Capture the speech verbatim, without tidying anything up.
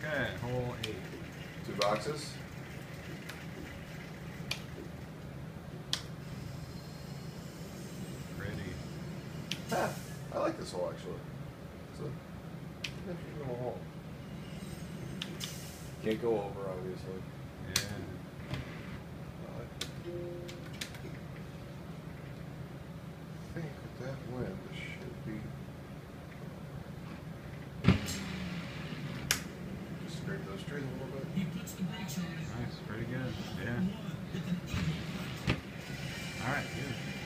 Okay, hole eight. Two boxes. Pretty. Ah, I like this hole actually. It's an interesting little hole. Can't go over, obviously. Yeah. I like it. I think with that wind, this should be. Just scrape those trees a little bit. Nice, pretty good. Yeah. All right, good.